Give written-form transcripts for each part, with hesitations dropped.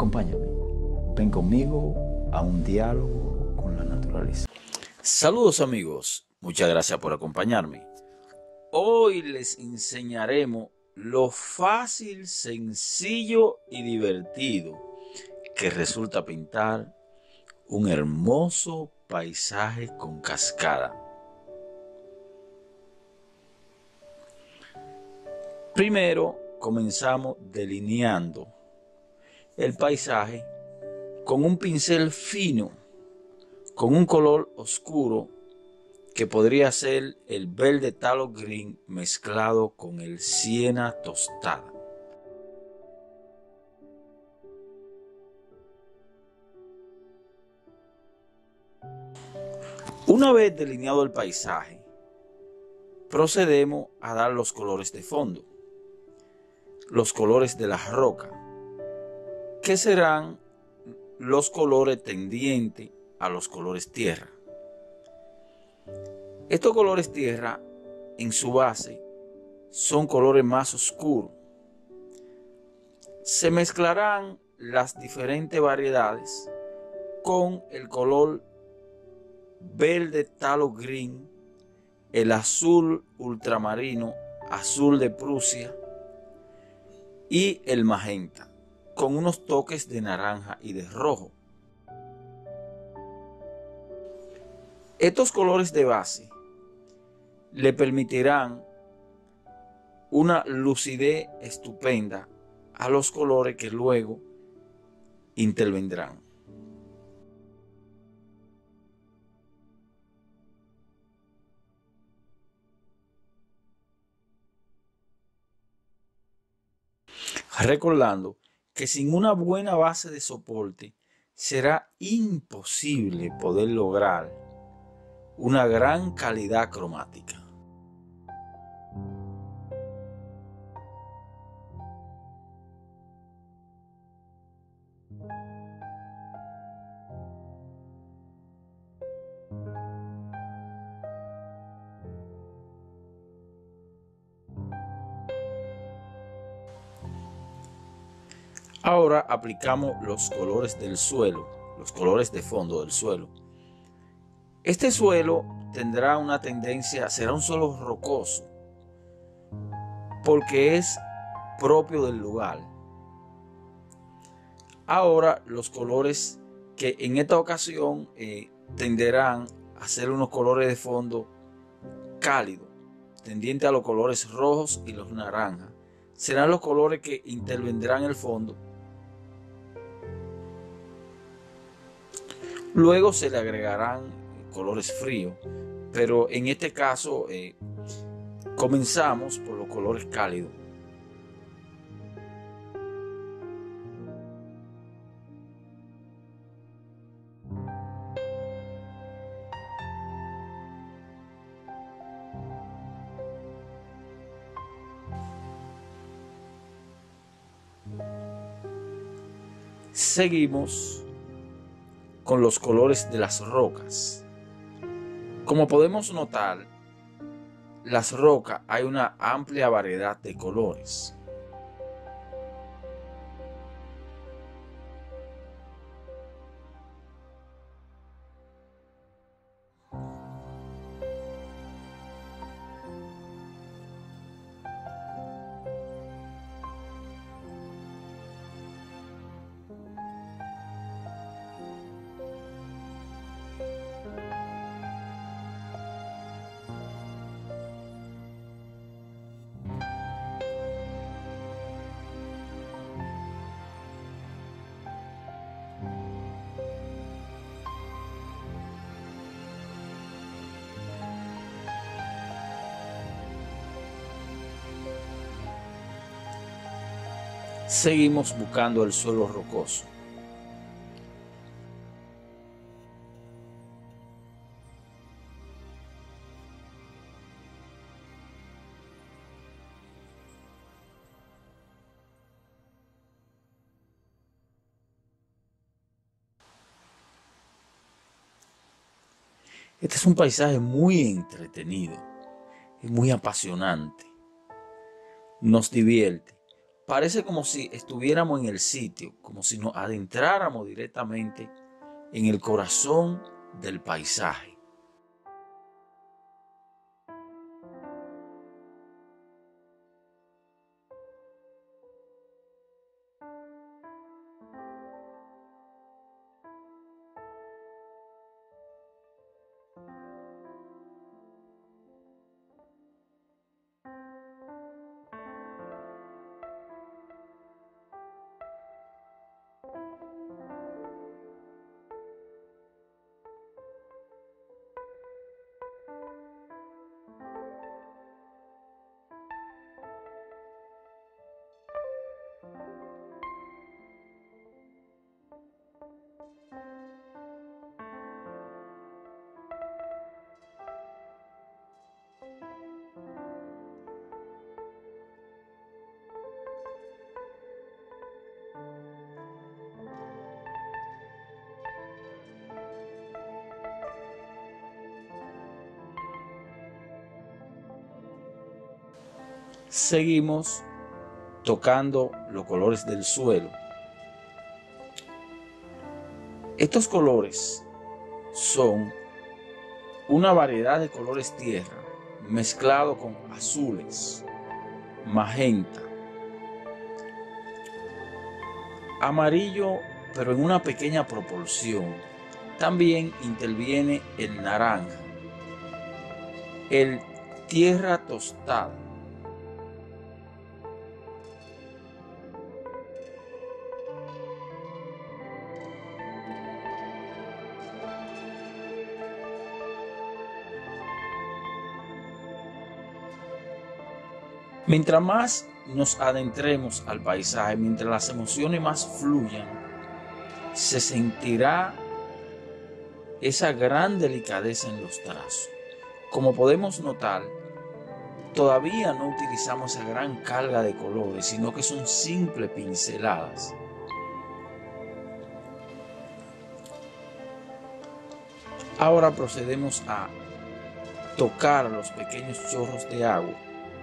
Acompáñame, ven conmigo a un diálogo con la naturaleza. Saludos amigos, muchas gracias por acompañarme. Hoy les enseñaremos lo fácil, sencillo y divertido que resulta pintar un hermoso paisaje con cascada. Primero comenzamos delineando el paisaje con un pincel fino, con un color oscuro que podría ser el verde talo green mezclado con el siena tostada. Una vez delineado el paisaje, procedemos a dar los colores de fondo, los colores de la roca, que serán los colores tendientes a los colores tierra. Estos colores tierra en su base son colores más oscuros. Se mezclarán las diferentes variedades con el color verde talo green, el azul ultramarino, azul de Prusia y el magenta, con unos toques de naranja y de rojo. Estos colores de base le permitirán una lucidez estupenda a los colores que luego intervendrán. Recordando que sin una buena base de soporte será imposible poder lograr una gran calidad cromática. Ahora aplicamos los colores del suelo, los colores de fondo del suelo. Este suelo tendrá una tendencia, será un suelo rocoso, porque es propio del lugar. Ahora los colores que en esta ocasión tenderán a ser unos colores de fondo cálidos, tendientes a los colores rojos y los naranjas, serán los colores que intervendrán en el fondo. Luego se le agregarán colores fríos, pero en este caso comenzamos por los colores cálidos. Seguimos con los colores de las rocas. Como podemos notar, las rocas hay una amplia variedad de colores. Seguimos buscando el suelo rocoso. Este es un paisaje muy entretenido, es muy apasionante, nos divierte. parece como si estuviéramos en el sitio, como si nos adentráramos directamente en el corazón del paisaje. Seguimos tocando los colores del suelo. Estos colores son una variedad de colores tierra mezclado con azules, magenta, amarillo, pero en una pequeña proporción. También interviene el naranja, el tierra tostada, mientras más nos adentremos al paisaje, mientras las emociones más fluyan, se sentirá esa gran delicadeza en los trazos. Como podemos notar, todavía no utilizamos esa gran carga de colores, sino que son simples pinceladas. Ahora procedemos a tocar los pequeños chorros de agua.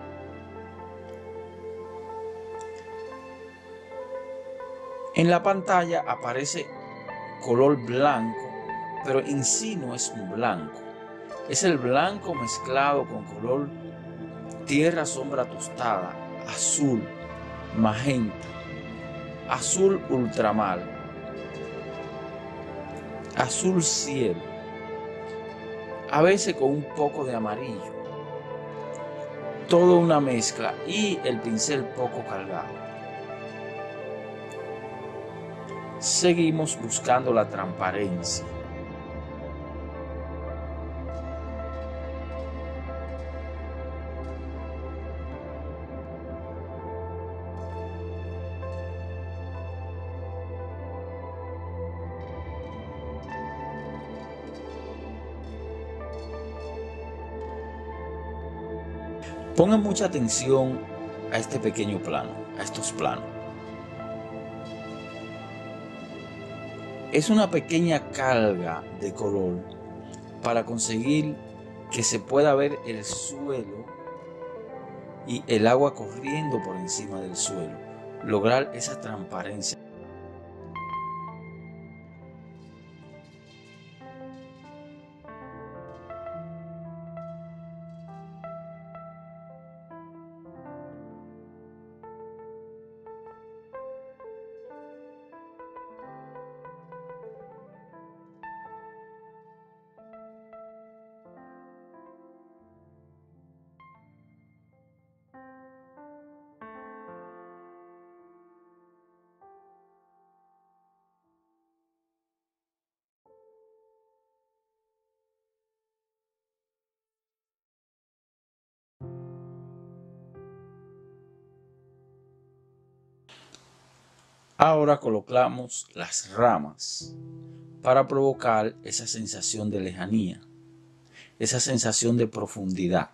En la pantalla aparece color blanco, pero en sí no es un blanco. Es el blanco mezclado con color tierra sombra tostada, azul, magenta, azul ultramar, azul cielo, a veces con un poco de amarillo. Todo una mezcla y el pincel poco cargado. Seguimos buscando la transparencia. Pongan mucha atención a este pequeño plano, a estos planos. Es una pequeña carga de color para conseguir que se pueda ver el suelo y el agua corriendo por encima del suelo. Lograr esa transparencia. Ahora colocamos las ramas para provocar esa sensación de lejanía, esa sensación de profundidad.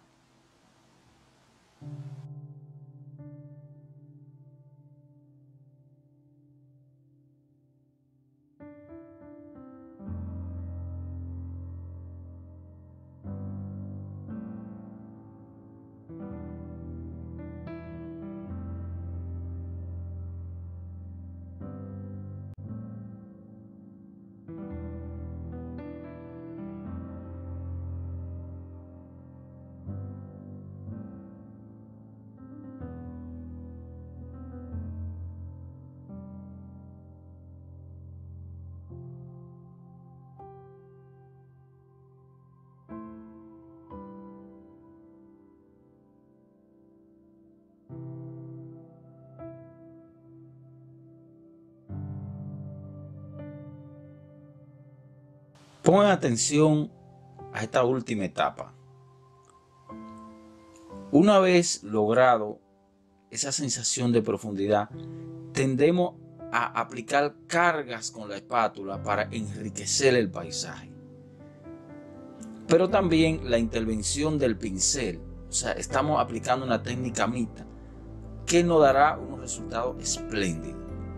Pongan atención a esta última etapa. Una vez logrado esa sensación de profundidad, tendemos a aplicar cargas con la espátula para enriquecer el paisaje. Pero también la intervención del pincel, o sea, estamos aplicando una técnica mixta que nos dará unos resultados espléndidos.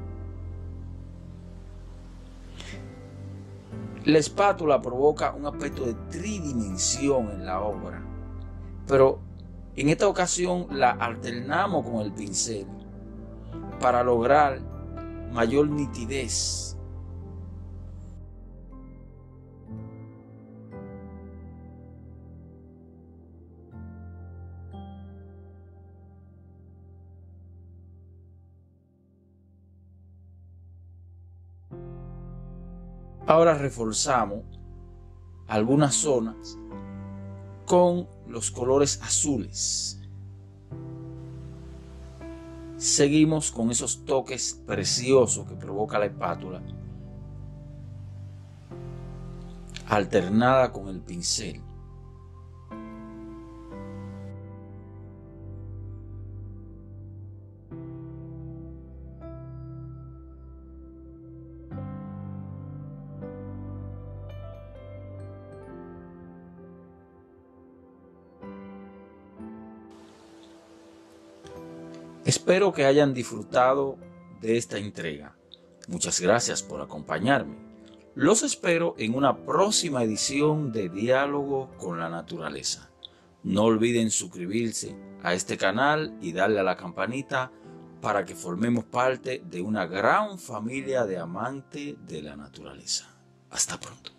La espátula provoca un aspecto de tridimensión en la obra, pero en esta ocasión la alternamos con el pincel para lograr mayor nitidez. Ahora reforzamos algunas zonas con los colores azules. Seguimos con esos toques preciosos que provoca la espátula, alternada con el pincel. Espero que hayan disfrutado de esta entrega. Muchas gracias por acompañarme. Los espero en una próxima edición de Diálogo con la Naturaleza. No olviden suscribirse a este canal y darle a la campanita para que formemos parte de una gran familia de amantes de la naturaleza. Hasta pronto.